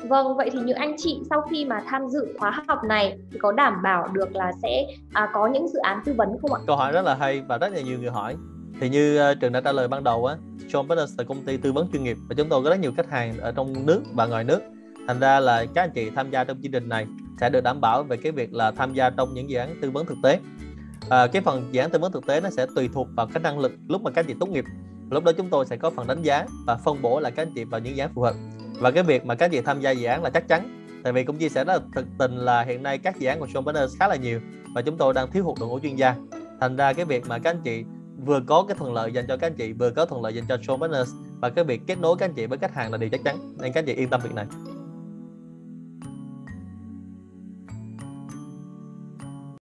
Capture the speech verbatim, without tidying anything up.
Vâng, vậy thì những anh chị sau khi mà tham dự khóa học này thì có đảm bảo được là sẽ à, có những dự án tư vấn không ạ? Câu hỏi rất là hay và rất là nhiều người hỏi. Thì như uh, Trường đã trả lời ban đầu á, Shaw Partners là công ty tư vấn chuyên nghiệp và chúng tôi có rất nhiều khách hàng ở trong nước và ngoài nước. Thành ra là các anh chị tham gia trong chương trình này sẽ được đảm bảo về cái việc là tham gia trong những dự án tư vấn thực tế. À, cái phần dự án tư vấn thực tế nó sẽ tùy thuộc vào cái năng lực lúc mà các anh chị tốt nghiệp. Lúc đó chúng tôi sẽ có phần đánh giá và phân bổ lại các anh chị vào những dự án phù hợp. Và cái việc mà các anh chị tham gia dự án là chắc chắn. Tại vì cũng chia sẻ rất là thực tình là hiện nay các dự án của Shaw Partners khá là nhiều và chúng tôi đang thiếu hụt đội ngũ chuyên gia. Thành ra cái việc mà các anh chị vừa có cái thuận lợi dành cho các anh chị, vừa có thuận lợi dành cho Shaw Partners và cái việc kết nối các anh chị với khách hàng là điều chắc chắn, nên các anh chị yên tâm việc này.